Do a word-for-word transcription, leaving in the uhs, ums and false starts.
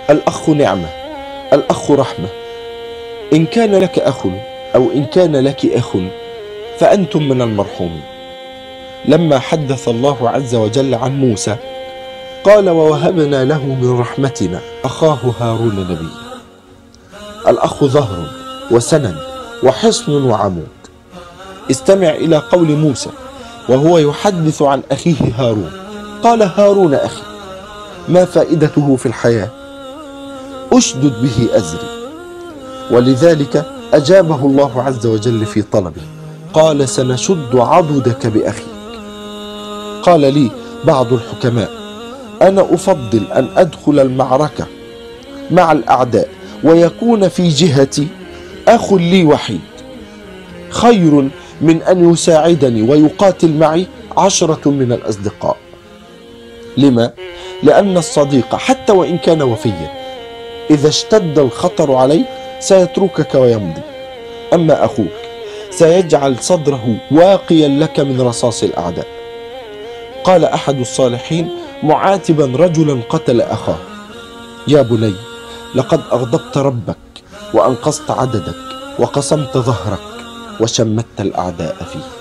الأخ نعمة، الأخ رحمة. إن كان لك أخ أو إن كان لك أخ فأنتم من المرحومين. لما حدث الله عز وجل عن موسى قال: ووهبنا له من رحمتنا أخاه هارون نبيا. الأخ ظهر وسند وحصن وعمود. استمع إلى قول موسى وهو يحدث عن أخيه هارون. قال: هارون أخي، ما فائدته في الحياة؟ أشدد به أزري. ولذلك أجابه الله عز وجل في طلبه، قال: سنشد عضدك بأخيك. قال لي بعض الحكماء: أنا أفضل أن أدخل المعركة مع الأعداء ويكون في جهتي أخ لي وحيد خير من أن يساعدني ويقاتل معي عشرة من الأصدقاء. لما؟ لأن الصديق حتى وإن كان وفيا إذا اشتد الخطر عليه سيتركك ويمضي، أما أخوك سيجعل صدره واقيا لك من رصاص الأعداء. قال أحد الصالحين معاتبا رجلا قتل أخاه: يا بني، لقد أغضبت ربك وأنقصت عددك وقسمت ظهرك وشمت الأعداء فيه.